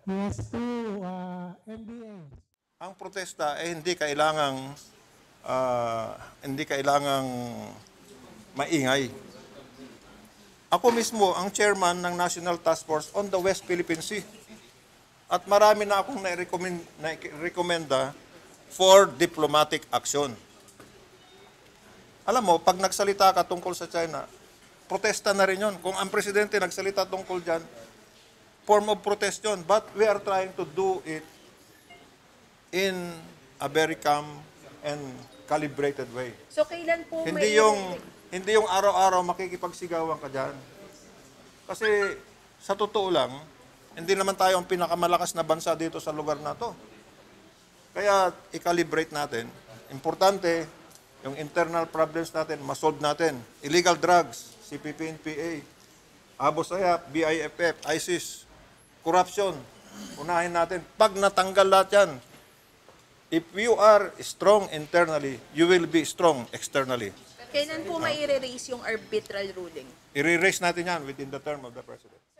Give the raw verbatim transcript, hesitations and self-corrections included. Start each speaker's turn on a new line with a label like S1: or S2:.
S1: Yes po, uh, M B A.
S2: Ang protesta ay hindi kailangang ah, hindi kailangang maingay. Ako mismo ang chairman ng National Task Force on the West Philippine Sea. At marami na akong nai-recommend, nai-recommenda for diplomatic action. Alam mo, pag nagsalita ka tungkol sa China, protesta na rin yun. Kung ang presidente nagsalita tungkol dyan, form of protest yun. But we are trying to do it in a very calm and calibrated way.
S3: So kailan po
S2: Hindi
S3: may...
S2: yung hindi yung araw-araw makikipagsigawan ka diyan. Kasi sa totoo lang, hindi naman tayo ang pinakamalakas na bansa dito sa lugar na to. Kaya i-calibrate natin. Importante yung internal problems natin, masolve natin. Illegal drugs, C P P N P A, Abu Sayyaf, B I F F, ISIS, corruption. Unahin natin. Pag natanggal lahat yan, if you are strong internally, you will be strong externally.
S3: Kailan po may i-raise yung arbitral ruling?
S2: I-raise natin yan within the term of the President.